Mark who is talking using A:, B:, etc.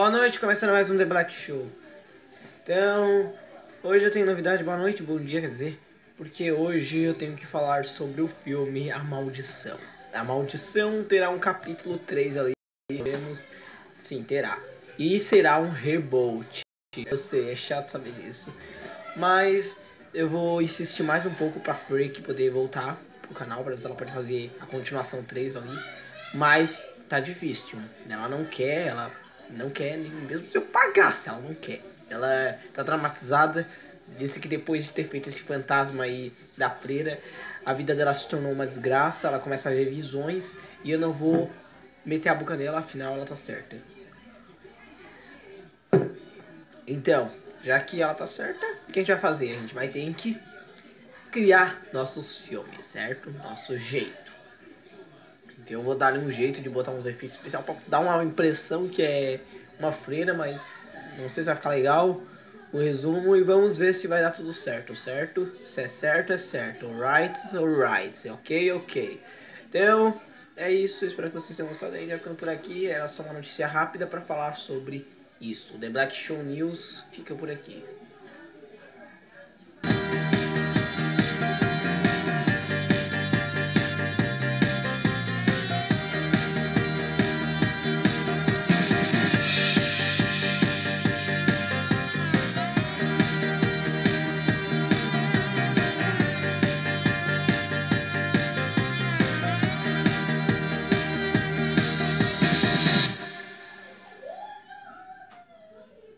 A: Boa noite, começando mais um The Black Show. Então, hoje eu tenho novidade, boa noite, bom dia, quer dizer, porque hoje eu tenho que falar sobre o filme A Maldição. A Maldição terá um capítulo 3 ali, veremos, sim, terá. E será um reboot. Eu sei, é chato saber disso, mas eu vou insistir mais um pouco pra Freak poder voltar pro canal, para ver se ela pode fazer a continuação 3 ali. Mas tá difícil, ela não quer, mesmo se eu pagasse, ela não quer. Ela tá traumatizada, disse que depois de ter feito esse fantasma aí da freira, a vida dela se tornou uma desgraça, ela começa a ver visões e eu não vou meter a boca nela, afinal ela tá certa. Então, já que ela tá certa, o que a gente vai fazer? A gente vai ter que criar nossos filmes, certo? Nosso jeito. Então eu vou dar um jeito de botar uns efeitos especiais pra dar uma impressão que é uma freira, mas não sei se vai ficar legal o resumo e vamos ver se vai dar tudo certo, certo? Se é certo, é certo. Alright, alright. Ok, ok. Então, é isso. Espero que vocês tenham gostado aí. Já ficando por aqui, era só uma notícia rápida para falar sobre isso. The Black Show News fica por aqui.